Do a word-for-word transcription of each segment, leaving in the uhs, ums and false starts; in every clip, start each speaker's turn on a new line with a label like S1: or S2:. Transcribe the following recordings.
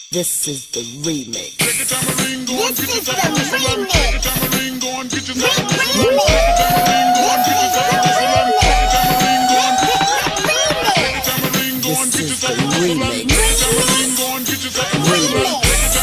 S1: This is the remix.
S2: This is the remix. Remix.
S1: This is the remix. Remix.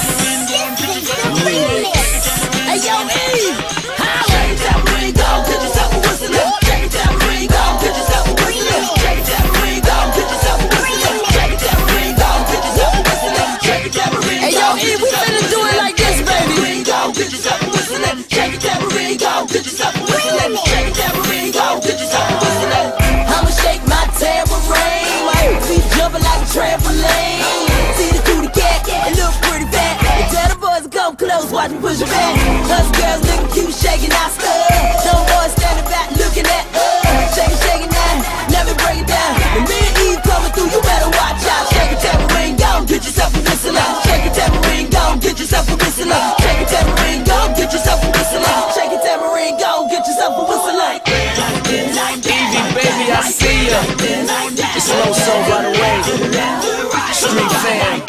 S1: Remix. Hey yo, E! Shake it down, ring on, get yourself a whistling. Shake it down, ring on, get yourself a whistling. Shake it down, ring on, get yourself a whistling. Shake it down, ring on, get yourself a whistling. Shake it down, ring on. Hey yo, E, we finna do it like this, baby. Ring on, get yourself a whistling. Shake it down, ring on, get yourself a whistling. Shake it down, ring on, get yourself a whistling. I'ma shake my tambourine, feet jumping like a trampoline. See the cutie cat, it look pretty fat. And tell the boys to come close, watch me push it back. Us girls looking cute, shaking our stuff. Some boys standing back looking at us. Shaking, shaking that, never break it down. When me and Eve coming through, you better watch out. Shake a tambourine, go get yourself a whistle up. Shake a tambourine, go get yourself a whistle up. Shake a tambourine, go get yourself a whistle up. Shake a tambourine, go get yourself a whistle up.
S3: Easy, baby, I see ya. It's slow soul by the way. Street fam.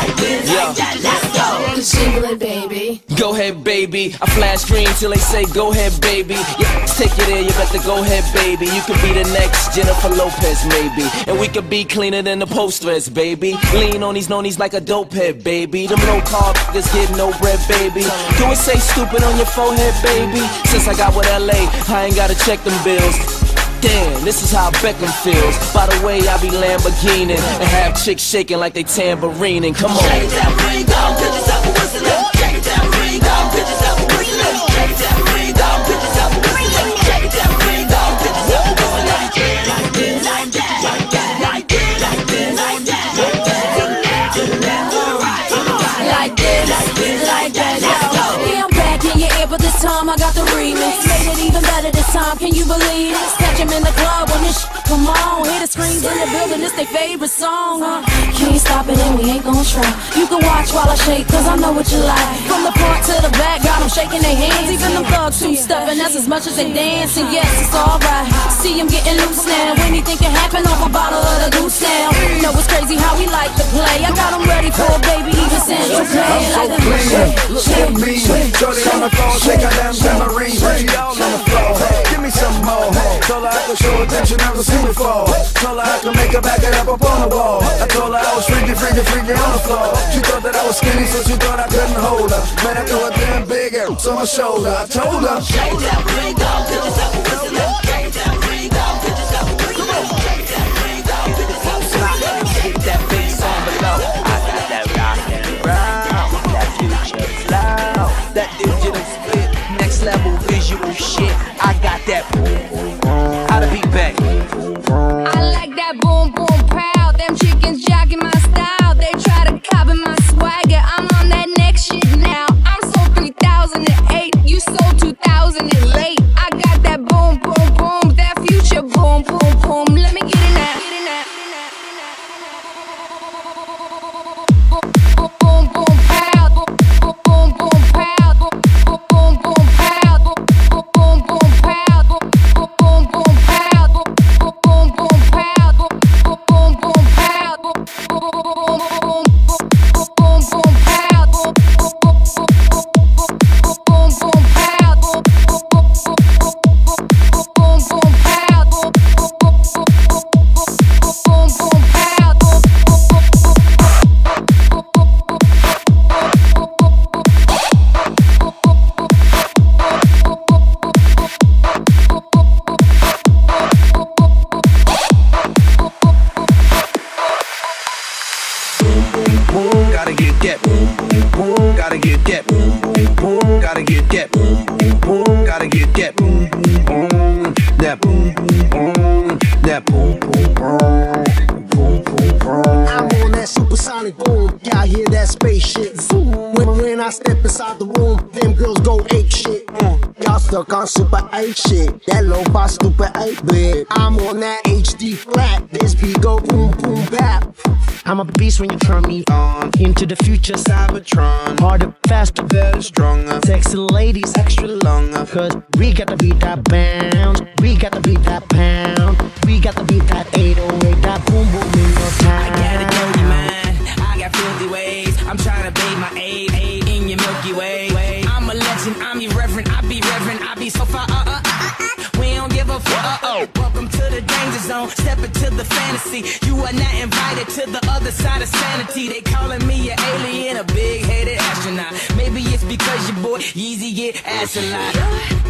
S3: Yeah.
S4: Jingle it, baby.
S3: Go ahead, baby. I flash green till they say go ahead, baby. Yeah, take it there, you better go ahead, baby. You could be the next Jennifer Lopez, maybe. And we could be cleaner than the post-dress, baby. Lean on these nonies like a dope head, baby. Them low carb niggas get no bread, baby. Do it say stupid on your forehead, baby? Since I got with L A, I ain't gotta check them bills. Damn, this is how Beckham feels. By the way, I be Lamborghini and have chicks shaking like they tambourining. Come on.
S1: Shake it down, ring on, get yourself a whistling. Shake it down, ring on, get yourself a whistling. Shake it down, ring on, get yourself a whistling. Shake it down, ring on, get yourself a whistling. Like this, like this, like that, like that, like this, like this, like that, like that. To the left, to the left, to the right, to the right. Like this, like this, like that. Let's go.
S4: Yeah, I'm back in your ear, but this time I got the remix. Made it even better this time, can you believe it? Catch him in the club when this shit come on. Hear the screams in the building, it's their favorite song, huh? Can't stop it and we ain't gon' try. You can watch while I shake, cause I know what you like. From the front to the back, got them shaking their hands. Even them thugs two-stepping, that's as much as they dance. And yes, it's alright, see him getting loose now. Anything can happen off a bottle of the goose now. You know it's crazy how we like to play. I got them ready for a baby, even since you play like the
S5: clean, look at me. Shorty on the phone, shake her damn tambourine. She all on the floor, give me some more. Told her I could show attention, never seen before. Told her I could make her back it up up on the wall. I told her I was freaky, freaky, freaky on the floor. She thought that I was skinny, so she thought I couldn't hold her. Man, I threw a damn big ass on my shoulder. I told her,
S1: shake it down, ring on, get yourself a whistling. Shake it down, ring on, get yourself a whistling. Shake it down, ring on, get yourself a whistling.
S3: Hit that big song below. I got that rock and roll, that future flow, that digital split, next level visual shit. I got that boom, boom, boom. How to beat back.
S6: I like that boom, boom, proud. Them chickens jocking my style. They try to copy my swagger. I'm on that next shit now. I'm so three thousand eight. You so two thousand late. I got that boom, boom, boom. That future boom, boom, boom. Let me get in that. Get in that. Boom, boom, proud. Boom, boom, boom, proud. Boom, boom, boom, proud. Boom, boom, boom, proud. Boom, boom, boom, proud. Boom, boom, boom, proud. Boom, boom, boom, proud. Boom, boom, boom, boom, boom, proud. Boom, boom, boom, proud. Boom, boom, boom, proud.
S5: gotta get that boom, boom, boom, gotta get that boom, boom, boom, gotta get that boom, boom, boom, gotta get that boom, boom, boom, that boom, boom, boom, that boom, boom, boom, boom, boom, boom.
S7: I'm on that supersonic boom, y'all hear that spaceship zoom. When, when I step inside the room, them girls go ape shit. Mm. Y'all stuck on super eight shit, that lo-fi stupid eight bit. I'm on that H D flat, this beat go boom, boom, bap.
S8: I'm a beast when you turn me on. Into the future, Cybertron. Harder, faster,
S5: better, stronger.
S8: Sexy ladies,
S5: extra longer.
S8: Cause we got to beat that bounce. We got to beat that pound. We got to beat that eight oh eight. That boom boom in your town.
S9: I got a dirty mind. I got filthy ways. I'm trying imagine I'm irreverent, I be reverent, I be so far, uh, uh, uh, we don't give a fuck, uh, oh. Welcome to the danger zone, step into the fantasy. You are not invited to the other side of sanity. They calling me an alien, a big-headed astronaut. Maybe it's because your boy Yeezy get ass a lot.